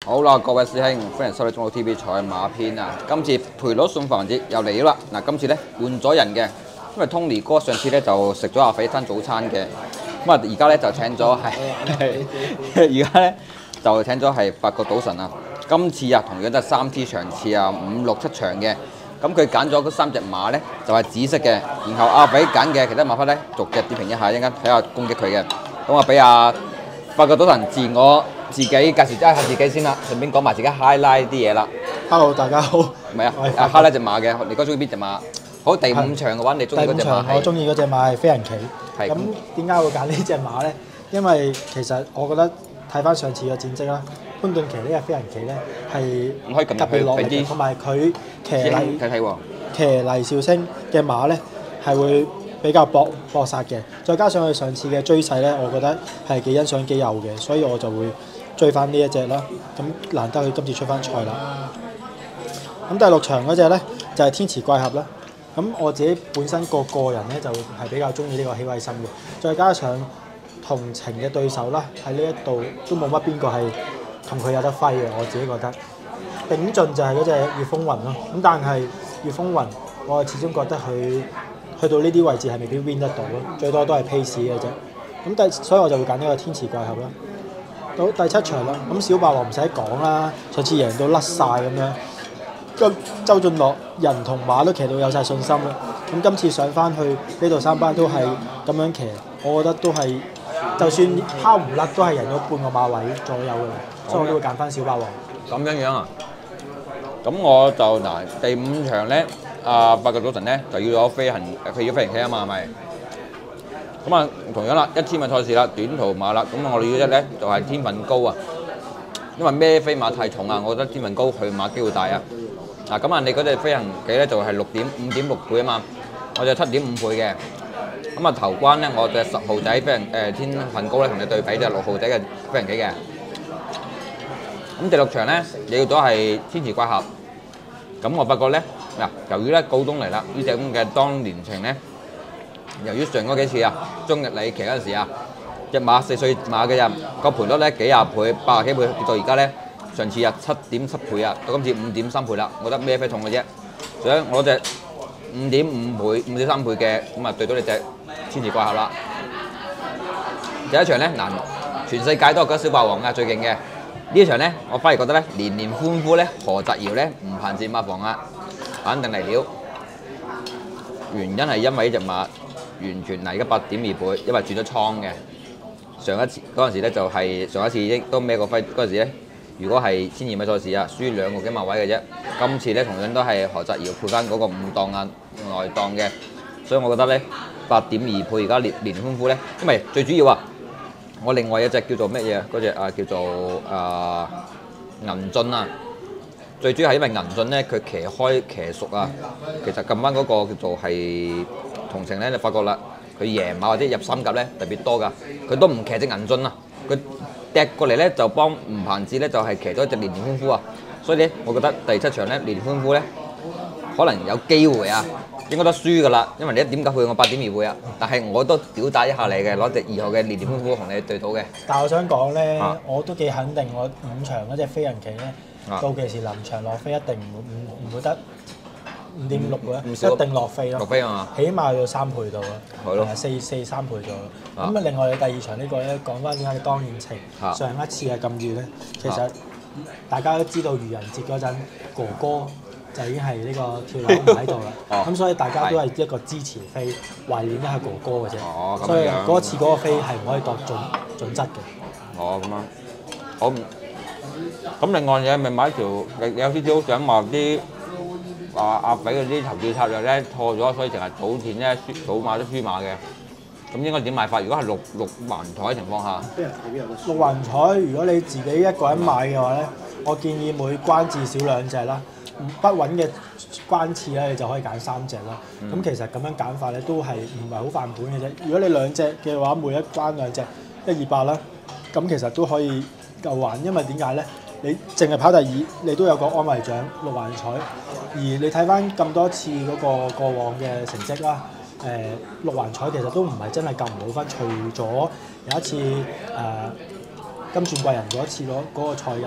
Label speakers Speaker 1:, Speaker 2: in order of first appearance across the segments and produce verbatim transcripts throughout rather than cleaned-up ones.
Speaker 1: 好啦，各位師兄，歡迎收睇中澳 T V 賽馬篇啊！今次賠率送飯環節又嚟咗啦。嗱，今次咧換咗人嘅，因為 Tony 哥上次咧就食咗阿肥餐早餐嘅，咁啊而家咧就請咗係，而家咧就請咗係法國賭神啊！今次啊同樣都係三 T 場次啊，五六七場嘅。咁佢揀咗嗰三隻馬咧就係、是、紫色嘅，然後阿肥揀嘅其他馬匹咧逐隻點評一下，一陣間睇下攻擊佢嘅。咁啊俾阿法國賭神自我。自己介紹一下自己先啦，順便講埋自己 highlight 啲嘢啦。
Speaker 2: Hello， 大家好。
Speaker 1: 唔係啊，啊 highlight 隻馬嘅，你哥中意邊隻馬？好，第五場嘅話，你中意嗰隻馬係？
Speaker 2: 我中意嗰隻馬係飛人旗。
Speaker 1: 係。
Speaker 2: 咁點解會揀呢隻馬咧？因為其實我覺得睇翻上次嘅戰績啦，潘頓騎呢隻飛人旗咧係特別落力，同埋佢騎黎
Speaker 1: 睇睇喎，
Speaker 2: 騎黎少星嘅馬咧係會比較搏搏殺嘅，再加上佢上次嘅追勢咧，我覺得係幾欣賞幾有嘅，所以我就會追翻呢一隻啦。咁難得佢今次出翻賽啦。咁第六場嗰隻咧就係、是、天池怪俠啦。咁我自己本身個個人咧就係比較中意呢個喜慧心嘅，再加上同情嘅對手啦，喺呢一度都冇乜邊個係同佢有得揮嘅，我自己覺得。頂盡就係嗰隻粵風雲咯。咁但係粵風雲，我始終覺得佢去到呢啲位置係未必 win 得到咯，最多都係 pace 嘅啫。咁第所以我就會揀呢個天池怪俠啦。到第七場啦，咁小霸王唔使講啦，上次贏到甩晒咁樣。咁周俊樂人同馬都騎到有晒信心啦。咁今次上翻去呢度三班都係咁樣騎，我覺得都係就算拋唔甩都係贏咗半個馬位左右嘅啦。所以我都會揀翻小霸王。
Speaker 1: 咁樣樣啊？咁我就嗱第五場咧。啊，法國賭神咧就要咗飛行，佢要飛行棋啊嘛，係咪？咁啊，同樣啦，一千米賽事啦，短途馬啦，咁我哋要一咧就係、是、天分高啊，因為孭飛馬太重啊，我覺得天分高去馬機會大啊。嗱，咁啊，你嗰隻飛行棋咧就係六點五點六倍啊嘛，我就七點五倍嘅。咁啊頭關咧，我隻十號仔飛行誒、呃、天分高咧同你對比就係六號仔嘅飛行棋嘅。咁第六場咧，你要咗係天池怪俠。咁我發覺咧，嗱，由於咧告東嚟啦，呢隻咁嘅當年情咧，由於上嗰幾次啊，中日里騎嗰陣時啊，隻馬四歲馬嘅人個賠率咧幾廿倍、八十幾倍，跌到而家咧，上次啊七點七倍啊，到今次五點三倍啦，我覺得孭飛重嘅啫。所以我隻五點五倍、五點三倍嘅咁啊，對到你隻天池怪俠啦。第一場咧嗱，全世界都係覺得小霸王啊最勁嘅。呢一場咧，我反而覺得咧，連連歡呼咧，何澤堯咧唔限戰馬房啊，肯定嚟料。原因係因為呢隻馬完全嚟緊八點二倍，因為轉咗倉嘅。上一次嗰陣時咧就係、是、上一次已經都孭過輝嗰陣時咧，如果係千二米賽事啊，輸兩個幾馬位嘅啫。今次咧同樣都係何澤堯配翻嗰個五檔啊內檔嘅，所以我覺得咧八點二倍而家連連歡呼咧，因為最主要啊。我另外一隻叫做乜嘢？嗰隻啊叫做啊銀進啊，最主要係因為銀進咧，佢騎開騎熟啊，其實撳翻嗰個叫做係同情咧，你發覺啦，佢贏馬或者入三甲咧特別多㗎，佢都唔騎隻銀進啊，佢掟過嚟咧就幫吳鵬志咧就係、是、騎咗一隻連連歡呼啊，所以咧我覺得第七場咧連連歡呼咧可能有機會啊。應該都輸㗎啦，因為你一點九倍，我八點二倍啊！但係我都屌打一下你嘅，攞隻二號嘅連連歡呼同你對賭嘅。
Speaker 2: 但係我想講咧，
Speaker 1: 啊、
Speaker 2: 我都幾肯定我五場嗰隻飛人旗咧，啊、到期時臨場落飛一定唔唔唔會得五點五六嘅，嗯、一定落飛咯。落飛啊嘛！起碼要三倍到啦，係咯，四四三倍咗。咁啊，另外你第二場呢個咧，講翻點解當年情、啊、上一次係咁遠咧？其實大家都知道愚人節嗰陣哥哥。就已經係呢個跳樓唔喺度啦，咁、哦、所以大家都係一個支持飛，懷念一下哥哥嘅啫。哦、所以嗰次嗰個飛係唔可以度準準則嘅。
Speaker 1: 哦，咁啊，好。咁另外嘢咪買條，有少少想話啲啊阿肥嗰啲投注策略咧錯咗，所以成日賭錢咧輸賭馬都輸馬嘅。咁應該點買法？如果係六六環彩嘅情況下，
Speaker 2: 六環彩如果你自己一個人買嘅話咧，我建議每關至少兩隻啦。不穩嘅關次咧，你就可以揀三隻啦。咁、嗯、其實咁樣揀法咧，都係唔係好犯本嘅啫。如果你兩隻嘅話，每一關兩隻一二八啦，咁其實都可以夠玩。因為點解咧？你淨係跑第二，你都有個安慰獎六環彩。而你睇翻咁多次嗰個過往嘅成績啦，誒、呃、六環彩其實都唔係真係咁唔好分。除咗有一次誒、呃、金鑽貴人嗰一次攞嗰個賽日啦。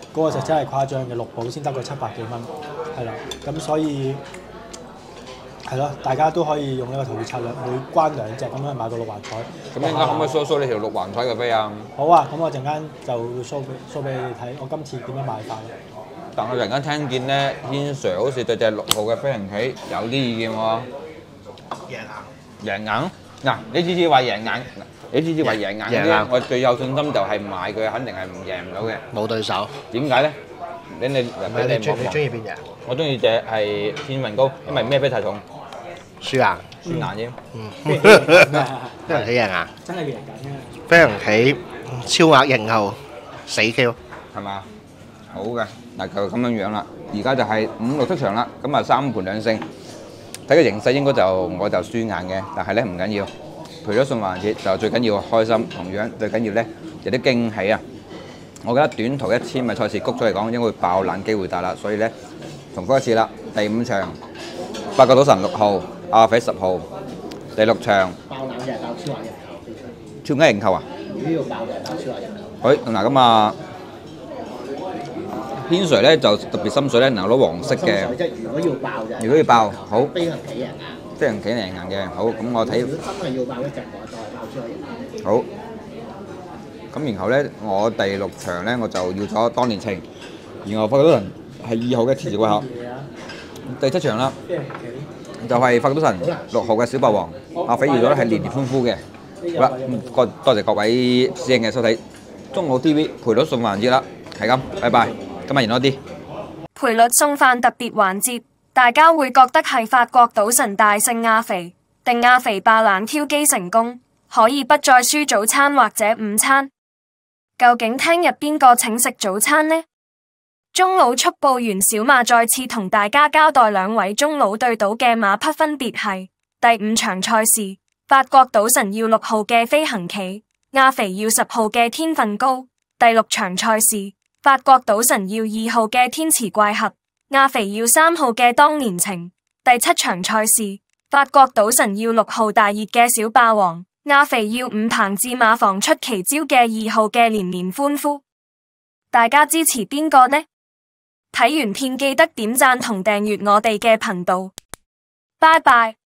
Speaker 2: 嗰、個就真係誇張嘅，六保先得個七百幾蚊，係啦，咁所以係咯，大家都可以用一個投注策略，每關兩隻咁樣買個六環彩。
Speaker 1: 咁應該可唔可以 show show 呢條六環彩嘅飛啊？
Speaker 2: 好啊，咁我陣間就 show 俾 show 俾你哋睇，我今次點樣買法。
Speaker 1: 但我突然間聽見咧，軒 Sir 好似對隻六號嘅飛行棋有啲意見喎。贏硬。贏硬？嗱，你次次話贏硬，你次次話贏硬嗰啲，我最有信心就係買佢，肯定係唔贏唔到嘅。
Speaker 3: 冇對手。
Speaker 1: 點解咧？你你
Speaker 3: 唔係你中你中意邊隻？
Speaker 1: 我中意隻係天運高，因為咩飛太重。
Speaker 3: 輸硬。
Speaker 1: 輸硬啫。
Speaker 3: 嗯。飛行棋贏硬。
Speaker 2: 真係贏緊嘅。
Speaker 3: 飛行棋超額認後死 Q。
Speaker 1: 係嘛？好嘅，嗱就咁樣樣啦。而家就係五六七場啦，咁啊三盤兩勝。睇個形勢應該就我就輸硬嘅，但係咧唔緊要。除咗送環節就最緊要開心，同樣最緊要咧有啲驚喜啊！我覺得短途一千米賽事谷咗嚟講應該會爆冷機會大啦，所以咧重複一次啦。第五場八角賭神六號，阿肥十號。第六場
Speaker 3: 爆冷嘅爆超額認購。
Speaker 1: 超額認購啊？
Speaker 3: 如果要爆嘅爆超額認購。
Speaker 1: 好嗱咁啊，軒 Sir 咧就特別心水咧，能攞黃色嘅。
Speaker 3: 即係如果要爆嘅。
Speaker 1: 如果要爆，好。
Speaker 3: 飛行棋贏硬。
Speaker 1: 飛行棋贏硬嘅，好咁我睇。
Speaker 3: 如果真係要爆一隻，我就係爆超額認購。
Speaker 1: 好。咁然後咧，我第六場咧我就要咗當年情，然後發覺到人係二號嘅天池怪客。第七場啦，就係發覺到神六號嘅小霸王，阿肥預咗係連連歡呼嘅。好啦，多多謝各位師兄嘅收睇，中澳 T V 賠率送環節啦，係咁，拜拜，今日贏多啲。
Speaker 4: 賠率送飯特別環節，大家會覺得係法國賭神大勝阿肥，定阿肥爆冷挑機成功，可以不再輸早餐或者午餐？究竟聽日邊個請食早餐呢？中佬速報員小馬再次同大家交代兩位中佬對賭嘅馬匹分別係：第五場賽事，法國賭神要六號嘅飛行棋，阿肥要十號嘅天分高；第六場賽事，法國賭神要二號嘅天池怪俠，阿肥要三號嘅當年情；第七場賽事，法國賭神要六號大熱嘅小霸王，阿肥要五棚至馬房出奇招嘅二號嘅連連歡呼。大家支持邊個呢？睇完片記得點讚同訂閱我哋嘅頻道，拜拜。